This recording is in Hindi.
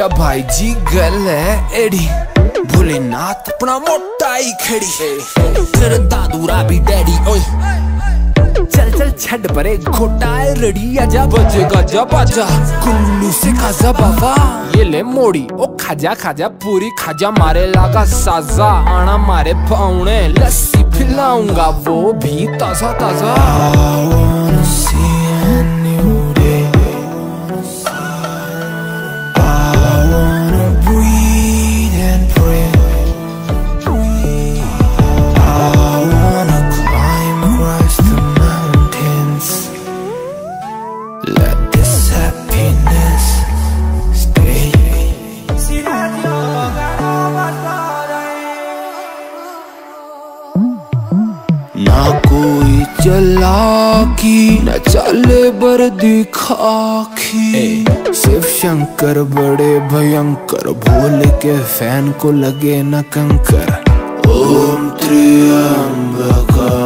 क्या भाई जी गल है एड़ी, भोलेनाथ अपना मोटा ही खेड़ी, तेरे दादूरा भी डैडी ओए। चल चल छड़ परे खोटा है रेडी, आजा बजेगा जा बाजा, कुल्लू से खाजा बाबा, ये ले मोड़ी ओ खाजा खाजा पूरी खाजा, मारे लागा साजा, आना मारे पाउने लस्सी पिलाऊंगा वो भी ताजा ताजा। ना कोई चालाकी न चाले बर दिखाखी, शिव शंकर बड़े भयंकर, भोले के फैन को लगे न कंकर। ओम त्र्यंबक